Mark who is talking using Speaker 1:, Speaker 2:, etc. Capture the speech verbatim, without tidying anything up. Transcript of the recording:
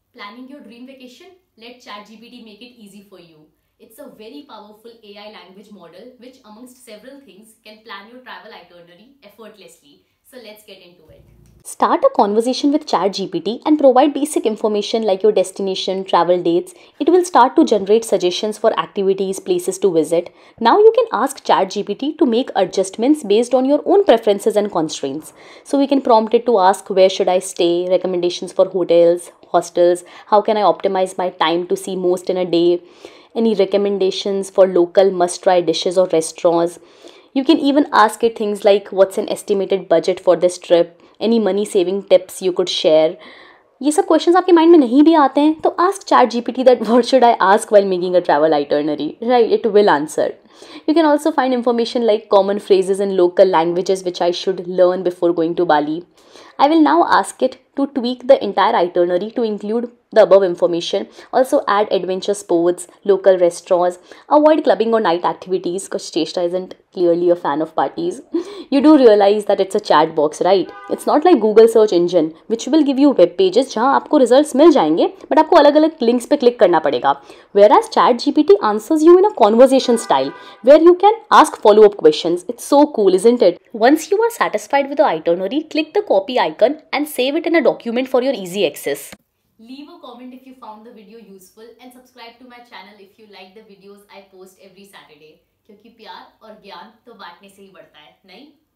Speaker 1: Planning your dream vacation? Let Chat G P T make it easy for you. It's a very powerful A I language model which, amongst several things, can plan your travel itinerary effortlessly. So let's get into it.
Speaker 2: Start a conversation with ChatGPT and provide basic information like your destination, travel dates. It will start to generate suggestions for activities, places to visit. Now you can ask ChatGPT to make adjustments based on your own preferences and constraints. So we can prompt it to ask where should I stay, recommendations for hotels, hostels, how can I optimize my time to see most in a day, any recommendations for local must try dishes or restaurants. You can even ask it things like what's an estimated budget for this trip, any money saving tips you could share. ये सब questions आपके mind में नहीं भी आते हैं तो ask ChatGPT that what should I ask while making a travel itinerary, right? It will answer. You can also find information like common phrases in local languages which I should learn before going to Bali. I will now ask it to tweak the entire itinerary to include the above information. Also add adventure sports, local restaurants, avoid clubbing or night activities because Cheshta isn't clearly a fan of parties. You do realize that it's a chat box, right? It's not like Google search engine which will give you web pages जहाँ आपको results मिल जाएंगे but आपको अलग अलग links पे click करना पड़ेगा. Whereas Chat G P T answers you in a conversation style where you can ask follow-up questions. It's so cool, isn't it? Once you are satisfied with the itinerary, click the copy icon and save it in a document for your easy access.
Speaker 1: Leave a comment if you found the video useful and subscribe to my channel if you like the videos I post every Saturday. क्योंकि प्यार और ज्ञान तो बांटने से ही बढ़ता है, नहीं?